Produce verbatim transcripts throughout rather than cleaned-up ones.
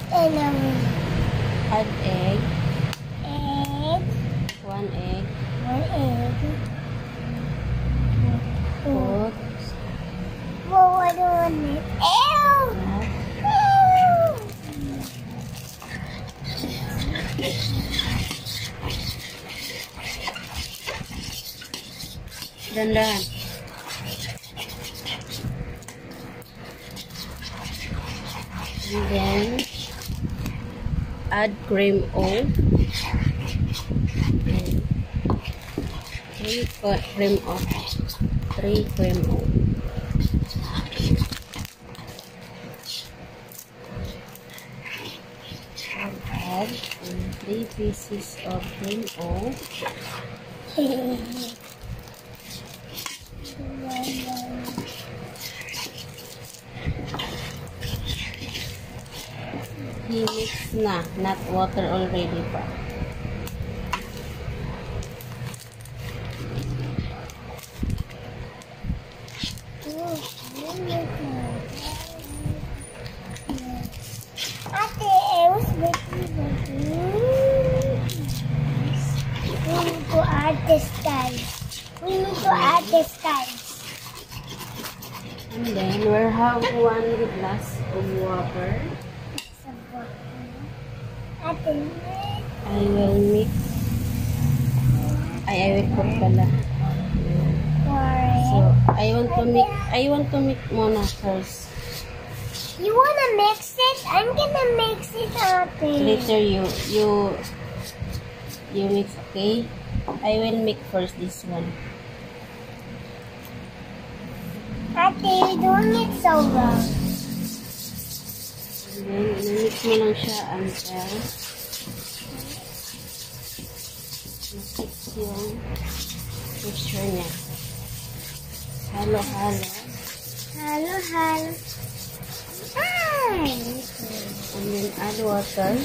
And um, add egg. egg. One egg. One egg. Put. Whoa, I don't want it. Ew! Ew! Dahan-dahan. And then add cream oil. Three cream oil. Three cream oil. And add um, three pieces of cream oil. I-mix na, not water already pa. Ate, I was making the We need to add this guys. We need to add this guys. And then we'll have one glass of water. Ate, I will mix. Ay, I will put pala. So, I want to mix. I want to mix muna first. you wanna mix it? I'm gonna mix it, Ate. Later you you you mix, okay? I will make first this one. Ate, you're doing it so wrong. And then, i-mix mo lang siya until ma-fix yung texture niya. Halo-halo. Halo, halo. Hi. And then add water.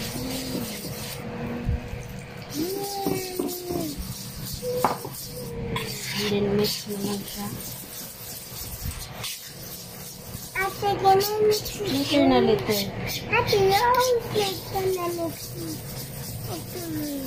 And then mix mo lang siya. Ate, gonna mix it. Later na later. Ate, you always like gonna mix it. Okay.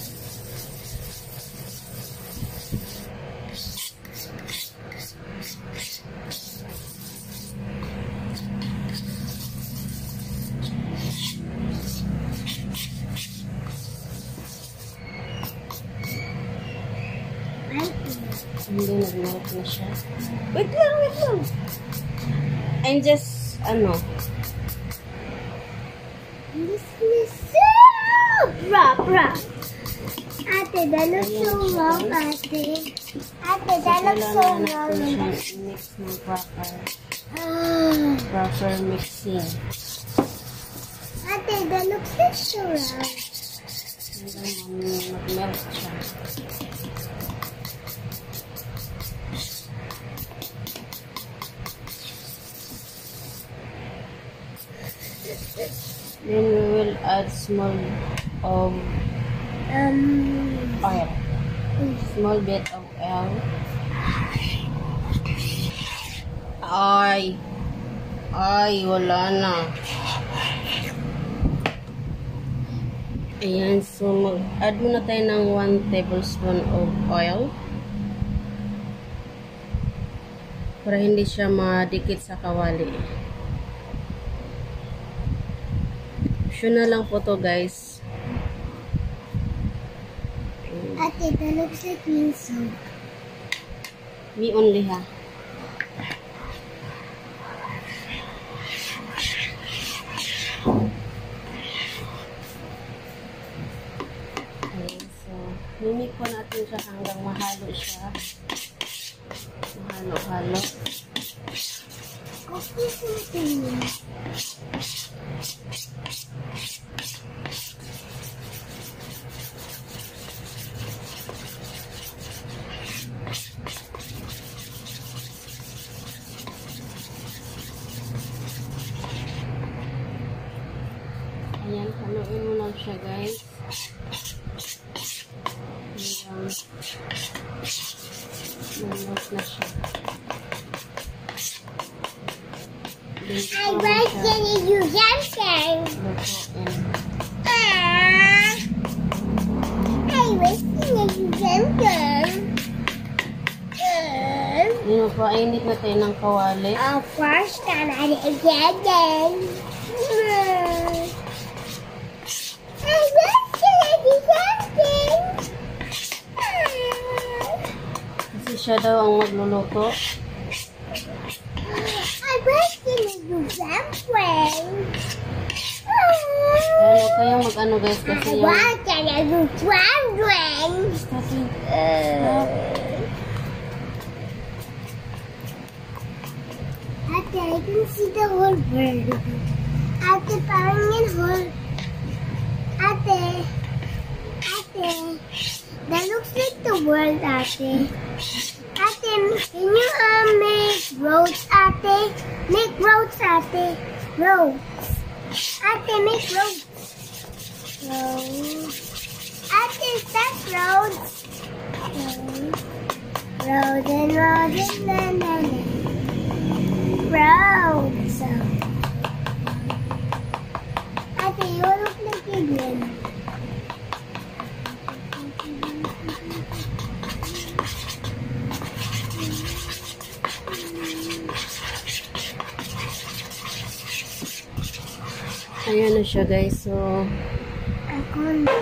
And then nag-melt na siya. Wait lang, wait lang. I'm just, ano, This is so bra, bra. Ate, that looks so wrong, Ate. Ate, that looks so wrong. Mix ng proper, proper mixing. Ate, that looks so wrong. Hanggang mag-melt siya. Then we will add small of Um, oil. Small bit of oil. Ay. Ay, wala na. Ayan, so mag-add muna tayo ng one tablespoon of oil. Para hindi siya madikit sa kawali. Optional lang po to, guys. Ate, that looks like green soap. Me only, ha? Okay, so mimik po natin siya hanggang mahalo siya. Mahalo-halo. Okay, something. Ayan, haluin mo lang siya, guys. Hanggang malos na siya. I was gonna use that thing. Look Ah, I was in a center. Yun, painit na tayo ng kawali. Oh, first time I did again. I was in a something. Kasi siya daw ang magluluto. I was in a something. Kaya huwag kayong mag-ano guys kasi I yung... was in a something. Kasi... Ate, I can see the whole world. Ate, parang yan whole. Ate, ate, that looks like the world, ate. Ate, can you um, make roads, ate? Make roads, ate. Roads. Ate, make roads. Roads. Ate, is that roads? Roads. Roads and roads and na na na. Roads. Ate, you look like a good. Ayan na siya guys. So, Ako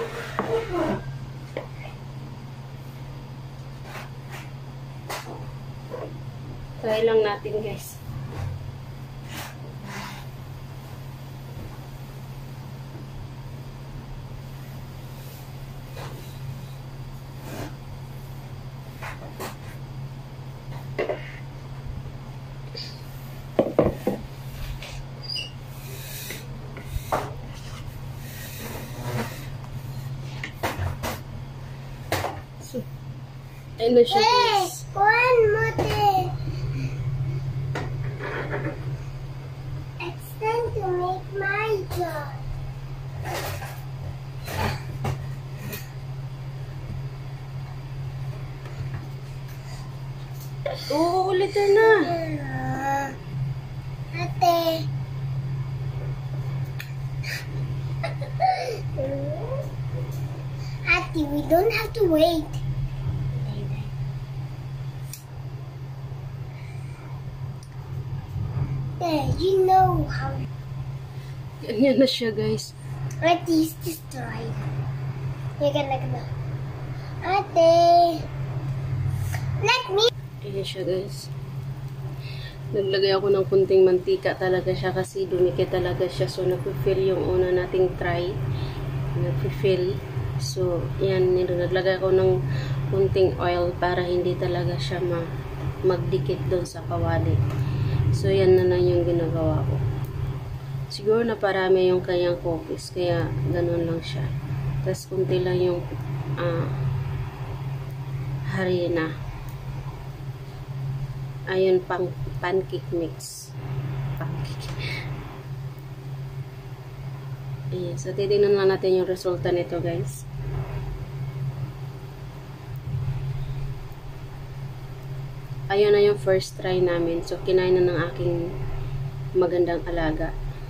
try lang natin guys. Ayan na siya guys. one more thing. It's time to make my job. Oo, ulitin na. Ate. Ate, we don't have to wait. Yeah, you know how. Ayan na siya guys. Ate is destroyed. You're gonna go. Ate. Let me. Ayan siya guys. Naglagay ako ng kunting mantika talaga siya kasi dumikit talaga siya. So, nag-fill yung una nating try. Nag-fill. So, yan. Naglagay ako ng kunting oil para hindi talaga siya ma magdikit doon sa kawali. So, yan na lang yung ginagawa ko. Siguro na parami yung kanyang cookies. Kaya, ganun lang siya. Tapos, kunti lang yung uh, harina. Ayun, pang pancake mix. Pancake. Ayan. So, titignan lang natin yung resulta nito, guys. Ayun na yung first try namin. So, kinain na ng aking magandang alaga.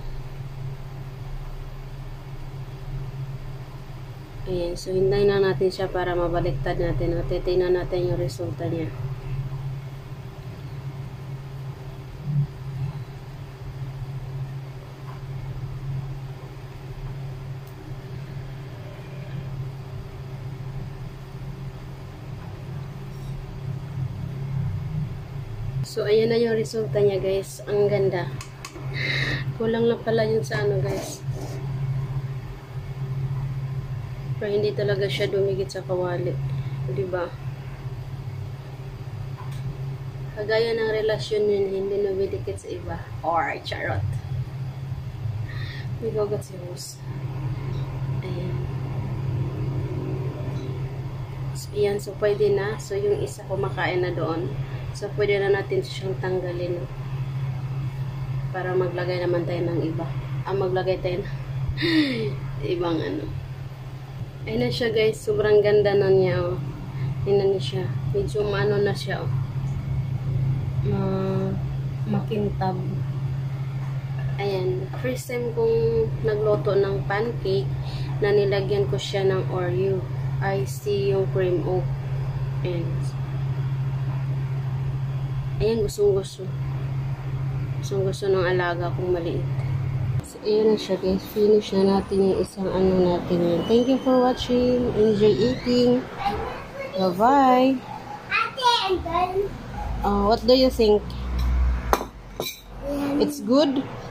Ayan. So, hintayin na natin siya para mabaliktad natin. At titignan natin yung resulta niya. So, ayan na yung resulta niya, guys. Ang ganda. Kulang lang pala yun sa ano, guys. Pero hindi talaga siya dumigit sa kawali. Diba? Kagaya ng relasyon yun, hindi dumidikit sa iba. Or, charot. May gagat si Rose. Ayan. So, ayan. So, pwede na. So, yung isa kumakain na doon. So, pwede na natin siyang tanggalin. Para maglagay naman tayo ng iba. Ah, maglagay tayo ng ibang ano. Ayun na siya, guys. Sobrang ganda na niya, oh. Tingnan niyo siya. Medyo maano na siya, oh. Ma makintab. Ayan, first time kong nagluto ng pancake na nilagyan ko siya ng Oreo. I see yung cream oat. Ayan. Ayan, gustong-gusto. Gustong-gusto ng alaga kong maliit. So, ayan na siya guys. Finish na natin yung isang ano natin yun. Thank you for watching. Enjoy eating. Bye-bye. Ate, and then... Uh, what do you think? It's good?